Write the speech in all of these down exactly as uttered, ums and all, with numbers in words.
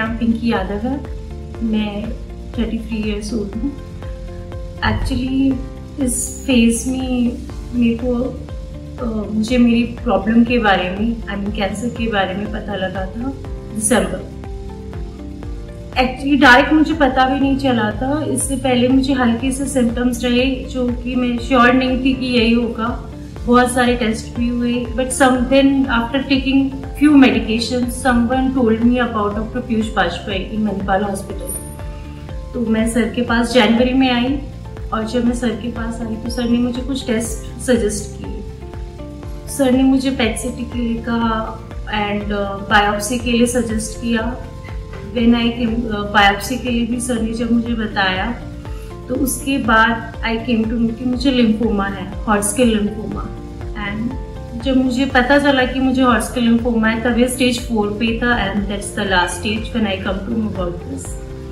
नाम पिंकी यादव है, मैं तैंतीस इयर्स ओल्ड हूँ। एक्चुअली इस फेज में मेरे को uh, मुझे मेरी प्रॉब्लम के बारे में, आई मीन कैंसर के बारे में पता लगा था दिसंबर। एक्चुअली डायरेक्ट मुझे पता भी नहीं चला था। इससे पहले मुझे हल्के से सिम्टम्स रहे जो कि मैं श्योर नहीं थी कि यही होगा। बहुत सारे टेस्ट भी हुए, but something after taking few medication someone told me about doctor Piyush Vajpayee in Manipal hospital. तो मैं सर के पास जनवरी में आई, और जब मैं सर के पास आई तो सर ने मुझे कुछ टेस्ट सजेस्ट किए। सर ने मुझे पेट सीटी के लिए कहा एंड बायोप्सी के लिए सजेस्ट किया। व्हेन आई केम बायोप्सी के लिए भी सर ने जब मुझे बताया तो उसके बाद आई केम टू नो कि मुझे लिम्फोमा है, हॉटस्किन लिम्फोमा। एंड जब मुझे पता चला कि मुझे हॉटस्किन लिम्फोमा है तब ये स्टेज फोर पे था, and that's the last stage when I come to know about this.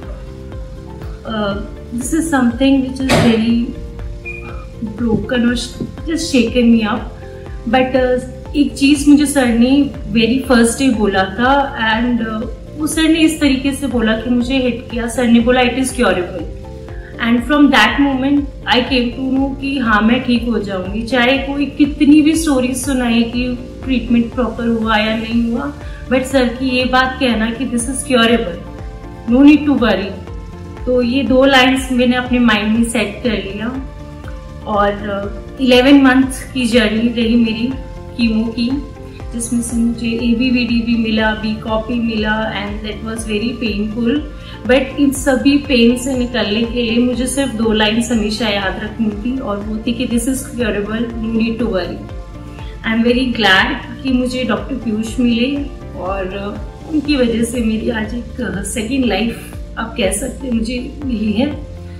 This is something which is very broken और just shaken me up. But एक चीज मुझे सर ने वेरी फर्स्ट डे बोला था, एंड uh, वो सर ने इस तरीके से बोला कि मुझे हिट किया। सर ने बोला it is curable, and from that moment I came to know कि हाँ मैं ठीक हो जाऊंगी। चाहे कोई कितनी भी स्टोरीज सुनाए कि ट्रीटमेंट प्रॉपर हुआ या नहीं हुआ, बट सर की ये बात कहना कि this is curable, no need to worry. तो ये दो लाइंस मैंने अपने माइंड में सेट कर लिया। और इलेवन मंथ की जर्नी रही मेरी कीमो की, जिसमें से मुझे ए बी वी डी भी मिला, बी कॉपी मिला, and that was very painful. But इन सभी पेन से निकलने के लिए मुझे सिर्फ दो लाइन्स हमेशा याद रखनी थी, और वो थी कि this is curable, no need to worry. I am very glad कि मुझे डॉक्टर पीयूष मिले, और उनकी वजह से मेरी आज एक सेकेंड लाइफ आप कह सकते हैं मुझे मिली है।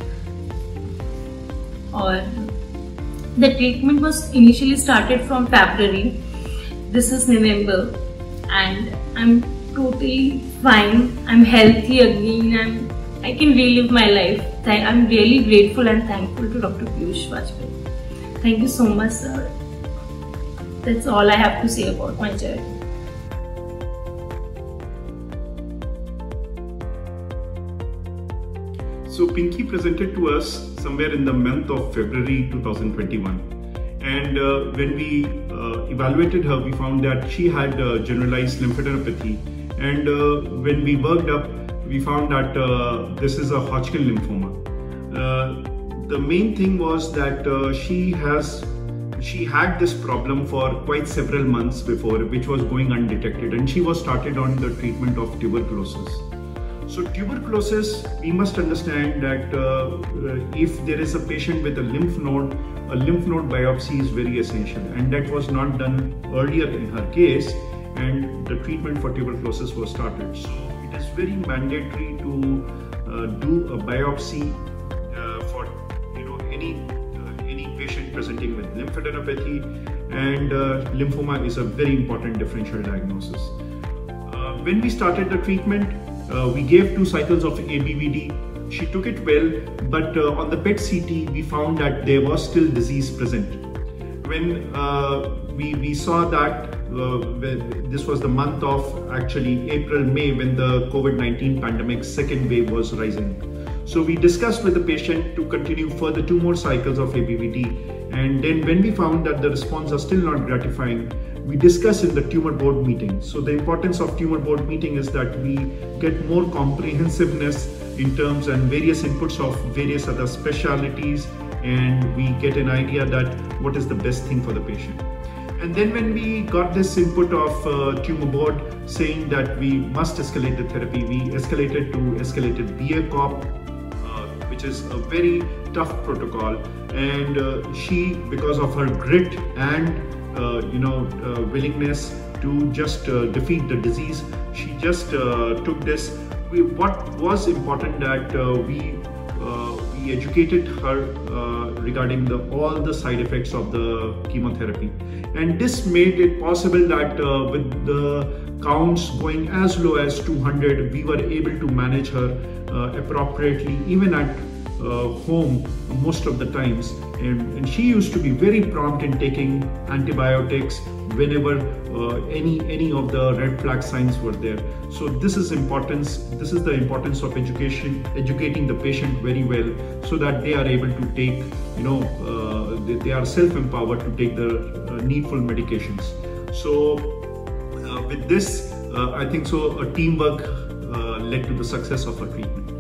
और the treatment was initially started from February, this is November, and I'm totally fine. I'm healthy again, and I can relive my life. I'm really grateful and thankful to Doctor Piyush Vajpeyi. Thank you so much, sir. That's all I have to say about my journey. So Pinky presented to us somewhere in the month of February two thousand twenty-one. And uh, when we uh, evaluated her, we found that she had uh, generalized lymphadenopathy. And uh, when we worked up, we found that uh, this is a Hodgkin lymphoma. Uh, the main thing was that uh, she has, she had this problem for quite several months before, which was going undetected, and she was started on the treatment of tuberculosis. So tuberculosis, we must understand that uh, if there is a patient with a lymph node, a lymph node biopsy is very essential, and that was not done earlier in her case, and the treatment for tuberculosis was started. So it is very mandatory to uh, do a biopsy uh, for you know any uh, any patient presenting with lymphadenopathy, and uh, lymphoma is a very important differential diagnosis. Uh, when we started the treatment, uh, we gave two cycles of A B V D. She took it well, but uh, on the P E T C T we found that there was still disease present. When uh, we, we saw that uh, this was the month of actually April, May, when the COVID nineteen pandemic second wave was rising. So we discussed with the patient to continue further two more cycles of A B V D, and then when we found that the response are still not gratifying, we discussed in the tumor board meeting. So the importance of tumor board meeting is that we get more comprehensiveness in terms and various inputs of various other specialities, and we get an idea that what is the best thing for the patient. And then when we got this input of uh, tumor board saying that we must escalate the therapy, we escalated to escalated B A C O P, uh, which is a very tough protocol. And uh, she, because of her grit and uh, you know uh, willingness to just uh, defeat the disease, she just uh, took this. We, what was important that uh, we uh, we educated her uh, regarding the all the side effects of the chemotherapy, and this made it possible that uh, with the counts going as low as two hundred, we were able to manage her uh, appropriately, even at uh, home most of the times, and, and she used to be very prompt in taking antibiotics whenever uh, any any of the red flag signs were there. So this is importance this is the importance of education educating the patient very well, so that they are able to take, you know uh, they, they are self-empowered to take the uh, needful medications. So uh, with this uh, I think so a teamwork uh, led to the success of our treatment.